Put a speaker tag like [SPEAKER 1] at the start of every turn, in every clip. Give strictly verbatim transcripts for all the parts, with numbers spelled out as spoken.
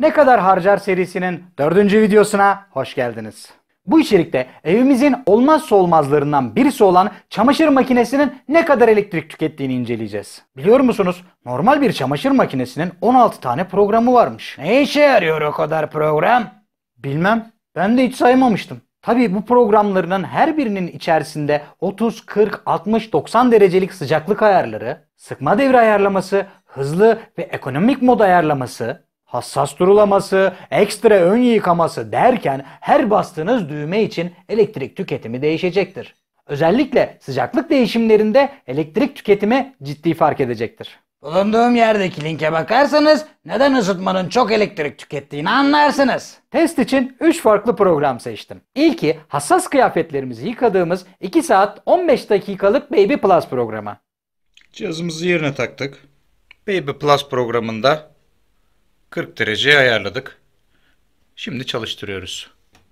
[SPEAKER 1] Ne Kadar Harcar serisinin dördüncü videosuna hoş geldiniz. Bu içerikte evimizin olmazsa olmazlarından birisi olan çamaşır makinesinin ne kadar elektrik tükettiğini inceleyeceğiz. Biliyor musunuz? Normal bir çamaşır makinesinin on altı tane programı varmış. Ne işe yarıyor o kadar program? Bilmem. Ben de hiç saymamıştım. Tabii bu programlarının her birinin içerisinde otuz, kırk, altmış, doksan derecelik sıcaklık ayarları, sıkma devri ayarlaması, hızlı ve ekonomik mod ayarlaması, hassas durulaması, ekstra ön yıkaması derken her bastığınız düğme için elektrik tüketimi değişecektir. Özellikle sıcaklık değişimlerinde elektrik tüketimi ciddi fark edecektir. Bulunduğum yerdeki linke bakarsanız neden ısıtmanın çok elektrik tükettiğini anlarsınız. Test için üç farklı program seçtim. İlki hassas kıyafetlerimizi yıkadığımız iki saat on beş dakikalık Baby Plus programı.
[SPEAKER 2] Cihazımızı yerine taktık. Baby Plus programında kırk dereceye ayarladık. Şimdi çalıştırıyoruz.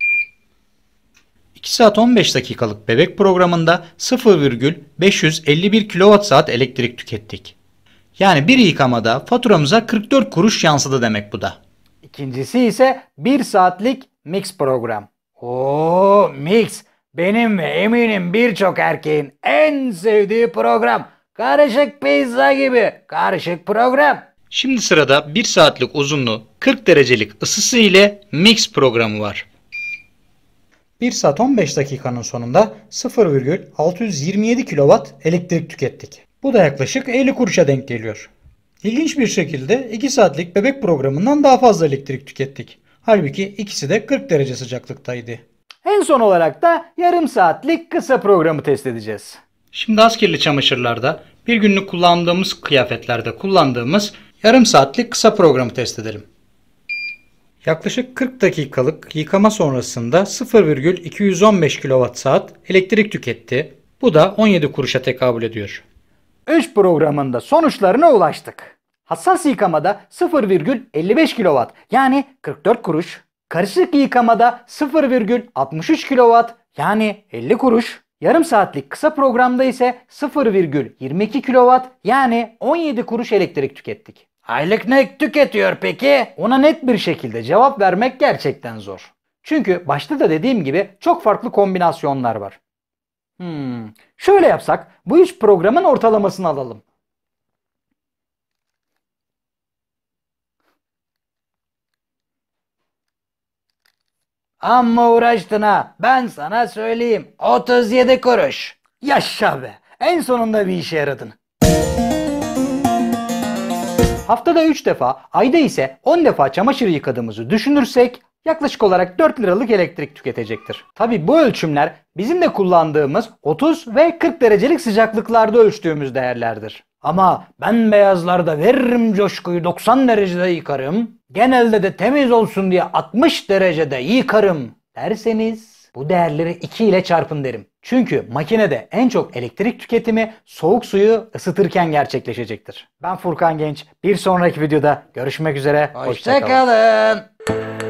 [SPEAKER 2] iki saat on beş dakikalık bebek programında sıfır virgül beş yüz elli bir kilowatt saat elektrik tükettik. Yani bir yıkamada faturamıza kırk dört kuruş yansıdı demek bu da.
[SPEAKER 1] İkincisi ise bir saatlik Mix program. Oo, Mix benim ve eminim birçok erkeğin en sevdiği program. Karışık pizza gibi karışık program.
[SPEAKER 2] Şimdi sırada bir saatlik uzunluğu kırk derecelik ısısı ile Mix programı var. bir saat on beş dakikanın sonunda sıfır virgül altı yüz yirmi yedi kilowatt elektrik tükettik. Bu da yaklaşık elli kuruşa denk geliyor. İlginç bir şekilde iki saatlik bebek programından daha fazla elektrik tükettik. Halbuki ikisi de kırk derece sıcaklıktaydı.
[SPEAKER 1] En son olarak da yarım saatlik kısa programı test edeceğiz.
[SPEAKER 2] Şimdi az kirli çamaşırlarda, bir günlük kullandığımız kıyafetlerde kullandığımız yarım saatlik kısa programı test edelim. Yaklaşık kırk dakikalık yıkama sonrasında sıfır virgül iki yüz on beş kilowatt saat elektrik tüketti. Bu da on yedi kuruşa tekabül ediyor.
[SPEAKER 1] üç programında sonuçlarına ulaştık. Hassas yıkamada sıfır virgül elli beş kilowatt yani kırk dört kuruş. Karışık yıkamada sıfır virgül altmış üç kilowatt yani elli kuruş. Yarım saatlik kısa programda ise sıfır virgül yirmi iki kilowatt yani on yedi kuruş elektrik tükettik. Aylık ne tüketiyor peki? Ona net bir şekilde cevap vermek gerçekten zor. Çünkü başta da dediğim gibi çok farklı kombinasyonlar var. Hmm. Şöyle yapsak bu üç programın ortalamasını alalım. Amma uğraştın ha. Ben sana söyleyeyim. otuz yedi kuruş. Yaşa be. En sonunda bir işe yaradın. Haftada üç defa, ayda ise on defa çamaşır yıkadığımızı düşünürsek yaklaşık olarak dört liralık elektrik tüketecektir. Tabi bu ölçümler bizim de kullandığımız otuz ve kırk derecelik sıcaklıklarda ölçtüğümüz değerlerdir. Ama ben beyazlarda veririm coşkuyu, doksan derecede yıkarım. Genelde de temiz olsun diye altmış derecede yıkarım derseniz bu değerleri iki ile çarpın derim. Çünkü makinede en çok elektrik tüketimi soğuk suyu ısıtırken gerçekleşecektir. Ben Furkan Genç. Bir sonraki videoda görüşmek üzere. Hoşça kalın.